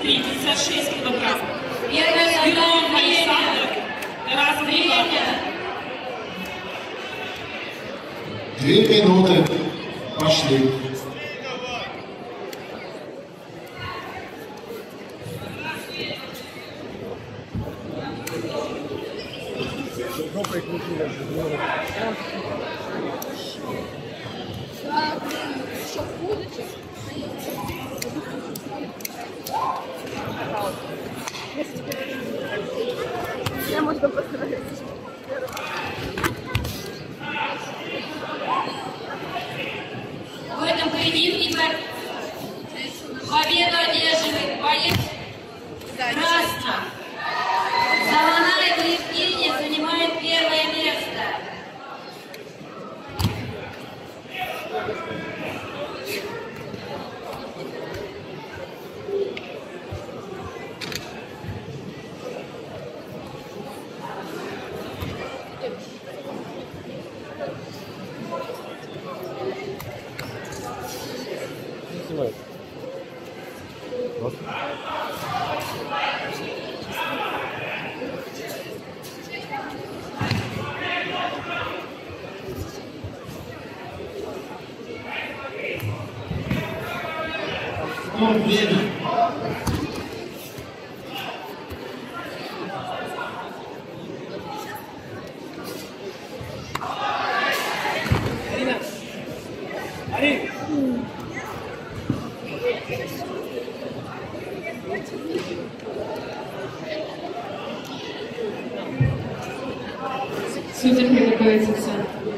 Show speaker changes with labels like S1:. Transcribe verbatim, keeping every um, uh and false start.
S1: тридцать шесть килограмм. Белов Александр. Раз время.
S2: Две минуты. Пошли.
S3: Я можно постараться.
S4: В этом поединке победу одерживает боец красный. Заланаев Евгений занимает первое место.
S2: Время.
S1: Судья приготовится к центру.